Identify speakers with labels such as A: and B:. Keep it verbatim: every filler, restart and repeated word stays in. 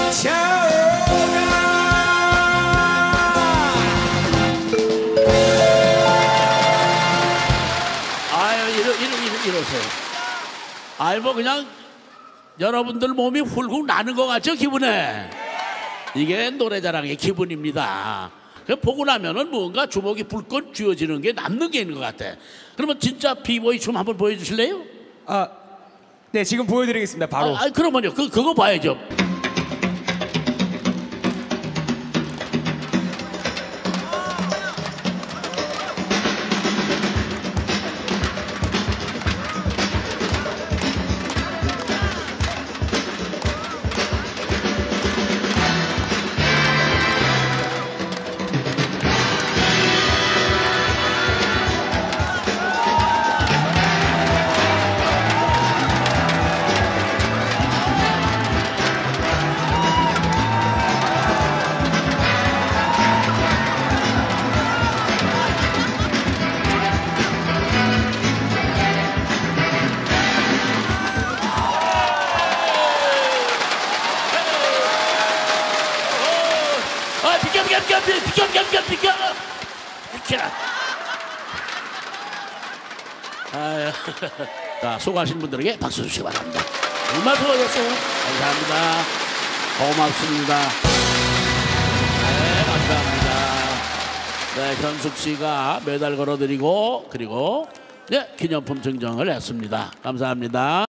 A: 이러세요. 아이 뭐 그냥 여러분들 몸이 훌hul 나는 것 같죠, 기분에? 이게 노래자랑의 기분입니다. 보고 나면은 뭔가 주먹이 불끈 쥐어지는 게 남는 게 있는 것 같아. 그러면 진짜 비보이 춤 한번 보여주실래요?
B: 아, 네, 지금 보여드리겠습니다. 바로.
A: 아, 아 그러면요, 그 그거 봐야죠. 비켜 비켜 비켜 비켜 비켜 비켜 비켜 비켜. 아유, 자 수고하신 분들에게 박수 주시기 바랍니다. 얼마나 수고하셨어요. 감사합니다. 고맙습니다. 네, 감사합니다. 네, 현숙 씨가 메달 걸어드리고 그리고 네 기념품 증정을 했습니다. 감사합니다.